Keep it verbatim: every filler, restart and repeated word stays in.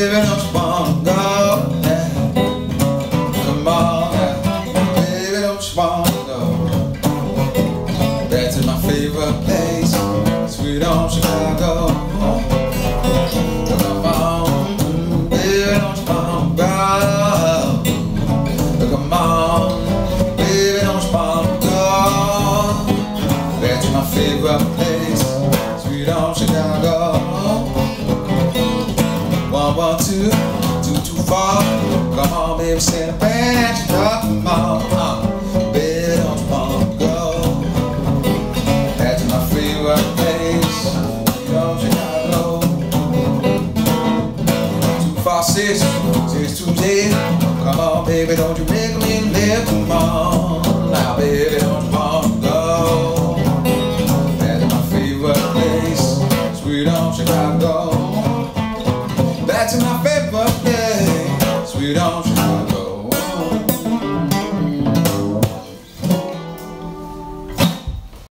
baby, don't you wanna go? Yeah. Come on, yeah. Baby, don't you wanna go? Back to my favorite place, sweet home Chicago. Come on, baby, don't you wanna go? Come on, baby, don't you wanna go? Back to my favorite place, sweet home Chicago. One, one, two, two, too far. Come on, baby, send a band, you talk, come on, uh, baby, don't you wanna go? Back to my favorite place, sweet home Chicago. Two, five, six, six, two, eight. Come on, baby, don't you make me live? Come on, now, baby, don't you wanna go? Back to my favorite place, sweet home Chicago.